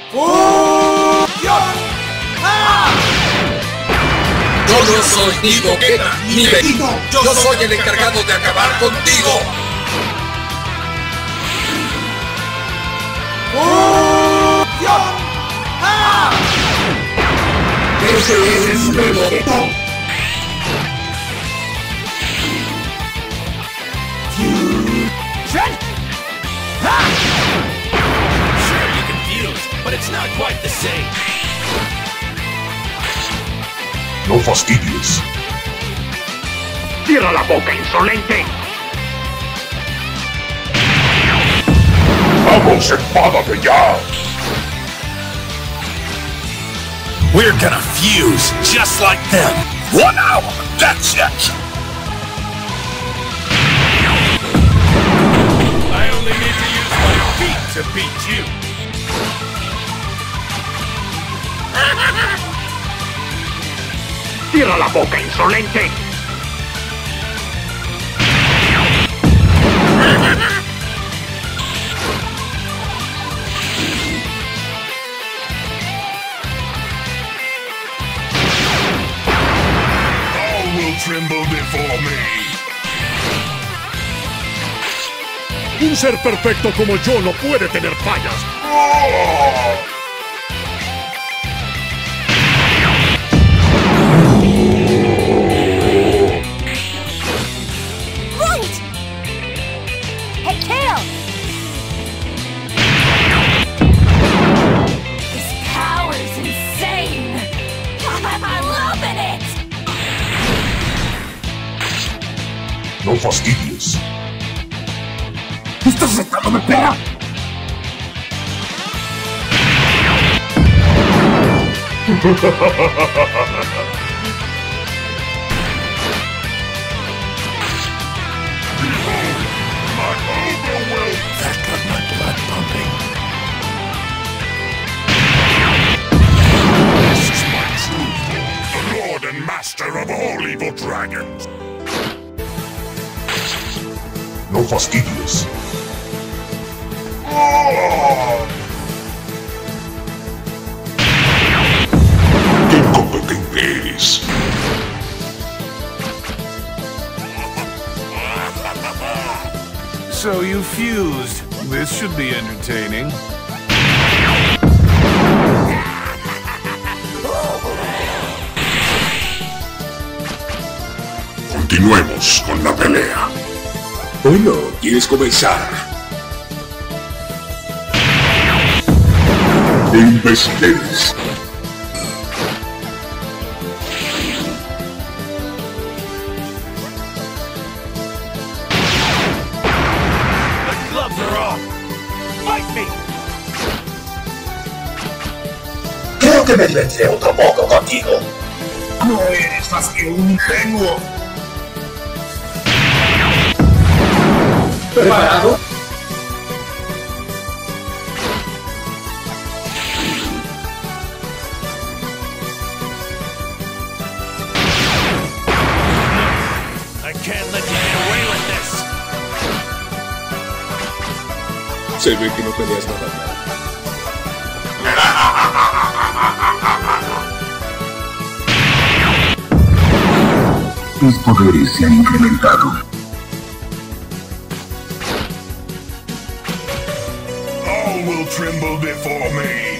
¡Fusión! ¡Ah! Yo no soy ni Gogeta ni Vegito. Yo soy el encargado de acabar contigo. ¡Fusión! ¡Ah! Ese es el supremo Gogeta. ¡Fusión! ¡Ah! Sure, you can fuse, but it's not quite the same. No fastidies. ¡Cierra la boca, insolente! ¡Vamos, enfádate ya! We're gonna fuse just like them. 1 hour, that's it! I only need to use my feet to beat you. ¡Cierra la boca, insolente! All will tremble before me. Un ser perfecto como yo no puede tener fallas. Right! Hey, Kale! This power's insane! I'm loving it! No fastidies. ¿Estás echándome pera? That got my blood pumping. This is my true form, the lord and master of all evil dragons. No fastidies. ¡Qué incompetente eres! So you fused. This should be entertaining. Continuemos con la pelea. Bueno, ¿quieres comenzar? ¡Qué imbécil eres! The gloves are off. Fight me. Creo que me divertiré otro poco contigo. No eres más que un ingenuo. ¿Preparado? I can't let you get away with this. Se ve que no peleas nada mal. Tus poderes se han incrementado. All will tremble before me.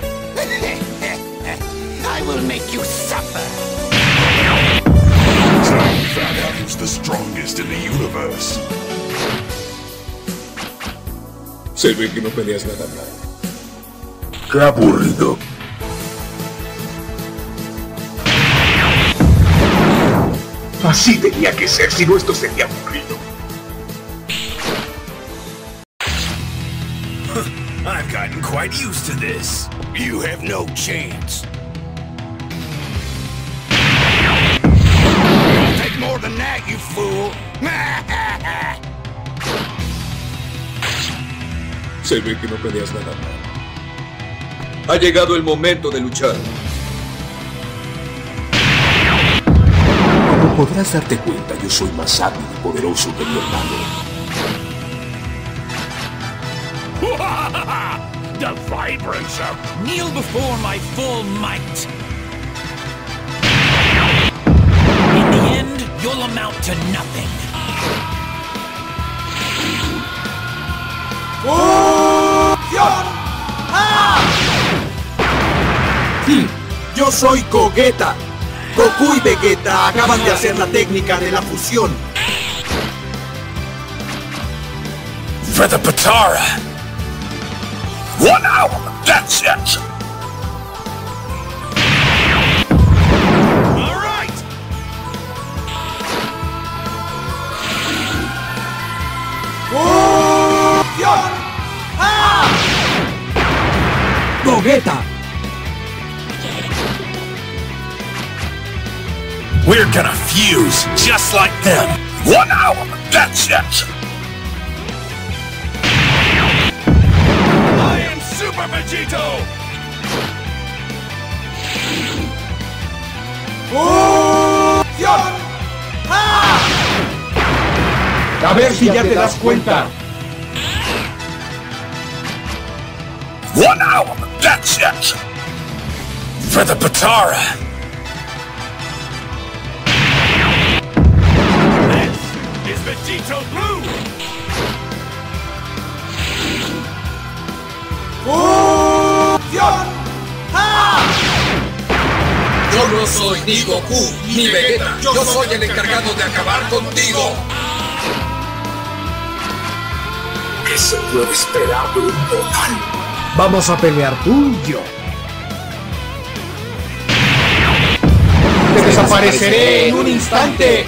I will make you suffer! Time found out who's the strongest in the universe. Se ve que no peleas nada mal. ¡Qué aburrido! Así tenía que ser, si no esto sería aburrido. I've gotten quite used to this. You have no chance. It'll take more than that, you fool! Se ve que no peleas nada mal. Ha llegado el momento de luchar. Como podrás darte cuenta, yo soy más sabio y poderoso que mi hermano. the vibrance of... Kneel before my full might. In the end, you'll amount to nothing. Yo soy Gogeta. Goku y Vegeta acaban de hacer la técnica de la fusión. For the Potara. 1 hour, that's it. All right! Gogeta. We're gonna fuse just like them. 1 hour, that's it. I am Super Vegito! A ver si ya te das cuenta. 1 hour, that's it. For the Potara. This is Vegito Blue! Yo no soy ni Goku ni Vegeta. Yo soy el encargado de acabar contigo. ¿Qué se puede esperar de un mortal? Vamos a pelear tú y yo. Te desapareceré en un instante.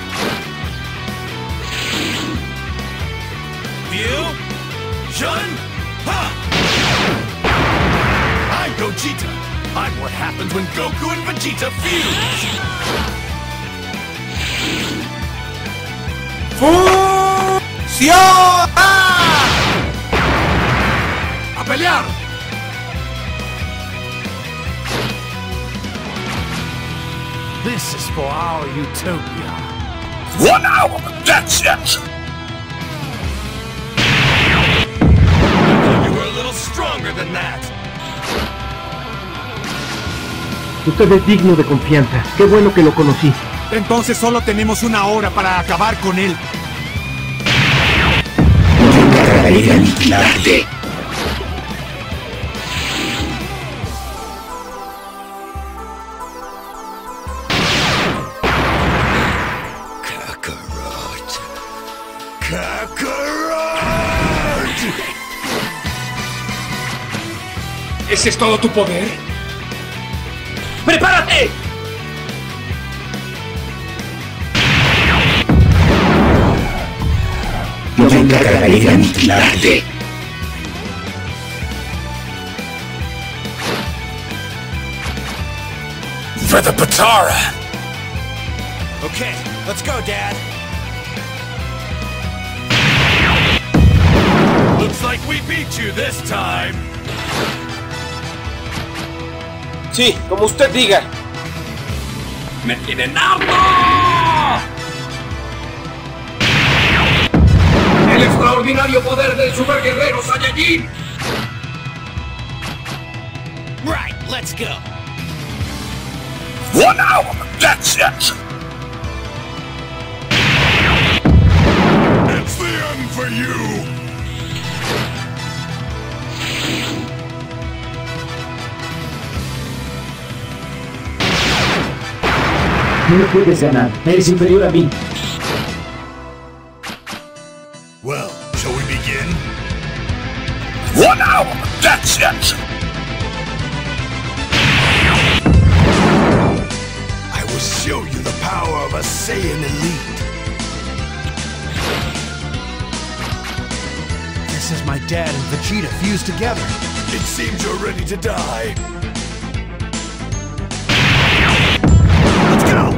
Fusion! Ha! I'm Gogeta. I'm what happens when Goku and Vegeta fuse. ¡Fusión! ¡A pelear! This is for our utopia. 1 hour, that's it. You were a little stronger than that. Usted es digno de confianza. Qué bueno que lo conocí. Entonces solo tenemos 1 hora para acabar con él. Me encargaré de aniquilarte. Kakarot! ¿Ese es todo tu poder? ¡Prepárate! Yo me encargaré de aniquilarte. For the Potara. Okay, let's go, Dad. Looks like we beat you this time. Sí, como usted diga. ¡Me tienen harto! ¡El extraordinario poder del Super Guerrero Saiyajin! Right, let's go. 1 hour, that's it. It's the end for you. No me puedes ganar. Eres inferior a mí. Well, shall we begin? 1 hour, that's it. I will show you the power of a Saiyan Elite. This is my dad and Vegeta fused together. It seems you're ready to die. Let's go!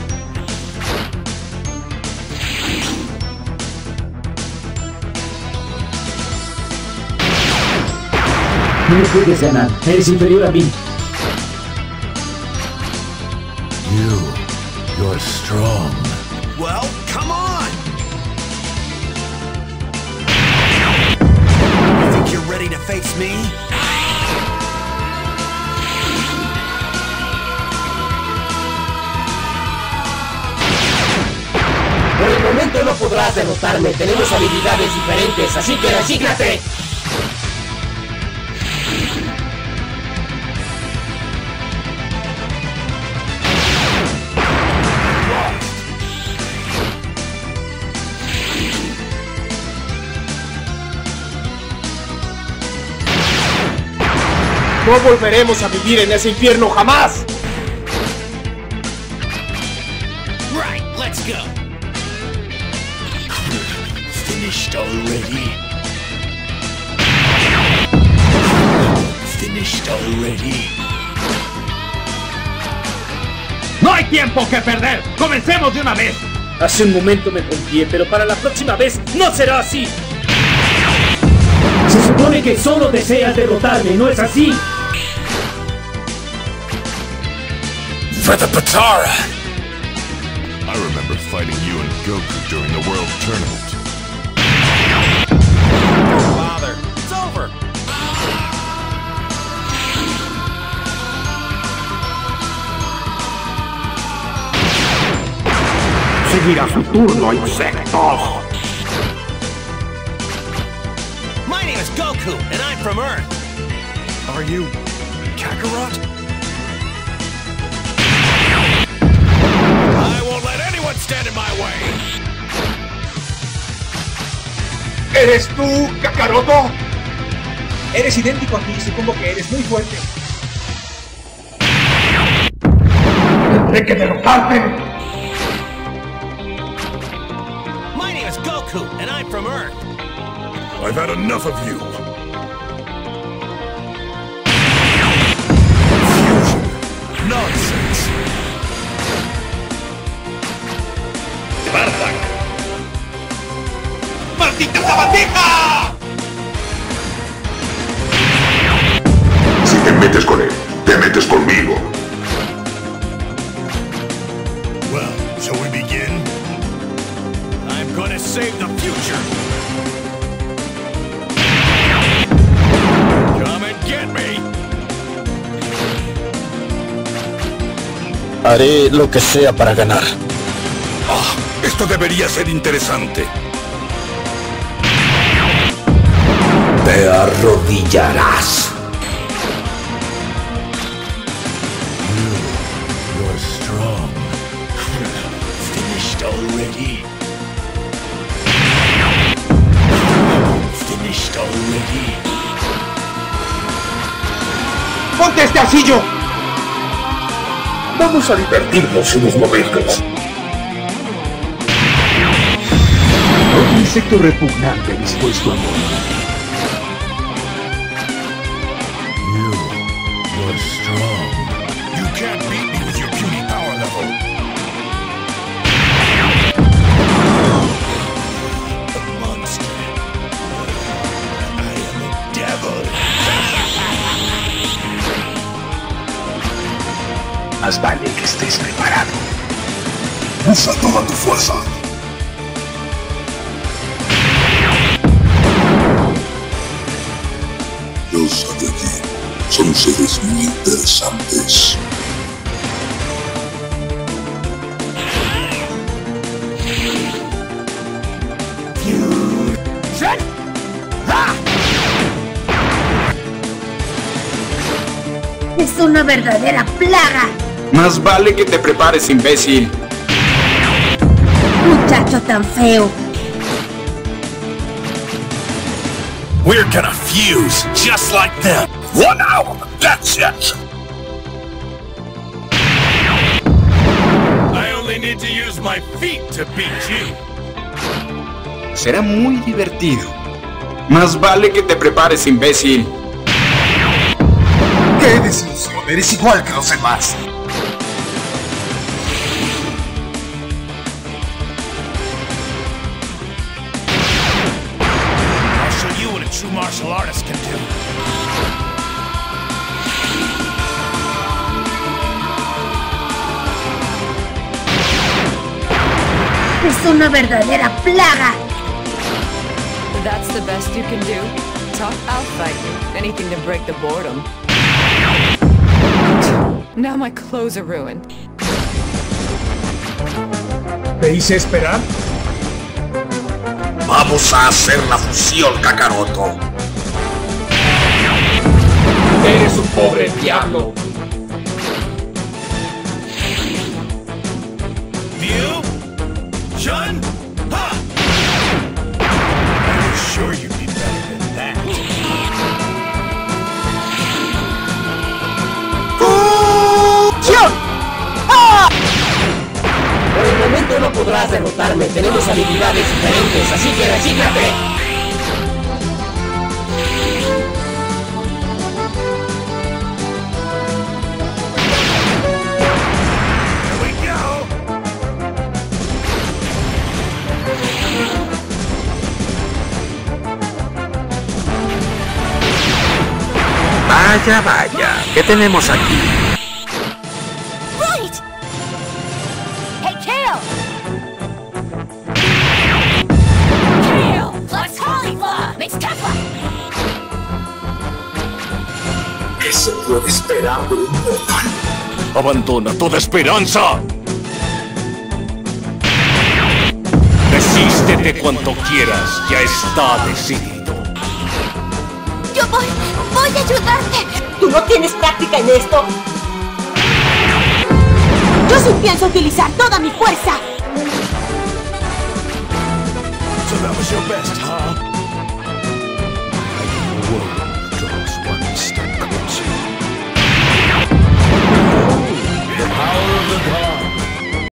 No me puedes ganar. Eres inferior a mí. You're strong. Well, come on! You think you're ready to face me? deseas derrotarme. Tenemos habilidades diferentes, así que recíclate. No volveremos a vivir en ese infierno jamás. Right, let's go. Finished already. Finished already. ¡No hay tiempo que perder! ¡Comencemos de una vez! Hace un momento me confié, pero para la próxima vez no será así. Se supone que solo deseas derrotarme, ¿no es así? For the Patara! I remember fighting you and Goku during the World Tournament. Don't bother. It's over. Seguirá su turno, insectos. My name is Goku, and I'm from Earth. Are you Kakarot? I won't let anyone stand in my way. ¿Eres tú, Kakaroto? Eres idéntico a ti, supongo que eres muy fuerte. Tendré que derrotarte. My name is Goku, and I'm from Earth. I've had enough of you. Fusion. Nonsense. Spartak. ¡Maldita sabandija! Si te metes con él, te metes conmigo. Well, shall we begin? I'm gonna save the future. Come and get me. Haré lo que sea para ganar. Ah, esto debería ser interesante. Te arrodillarás. You're strong. Finished already. Finished already. ¡Ponte este arcillo! Vamos a divertirnos unos momentos. Un insecto repugnante dispuesto a morir. You're strong. You can't beat me with your puny power level. The monster. I am a devil. Más vale que estés preparado. Usa toda tu fuerza. Los de aquí son seres muy interesantes. Es una verdadera plaga. Más vale que te prepares, imbécil. Muchacho tan feo. We're gonna fuse, just like them. 1 hour, that's it. I only need to use my feet to beat you. Será muy divertido. Más vale que te prepares, imbécil. ¡Qué desilusión! Eres igual que los demás. I'll show you what a true martial artist can do. Es una verdadera plaga. That's the best you can do? Talk, I'll fight you. Anything to break the boredom. Now my clothes are ruined. ¿Te hice esperar? Vamos a hacer la fusión, Kakaroto. Eres un pobre diablo. Mew? Chun? Ha! I'm sure you'd be better than that. Por el momento no podrás derrotarme. Tenemos habilidades diferentes, así que recíclate. Vaya, vaya, ¿qué tenemos aquí? Right! Hey, Kale! Kale plus cauliflower makes Tesla! ¿Qué se puede esperar de un mortal? ¡Abandona toda esperanza! Desístete cuanto quieras, ya está decidido. Yo voy a ayudarte. ¿Tú no tienes práctica en esto? Yo sí pienso utilizar toda mi fuerza.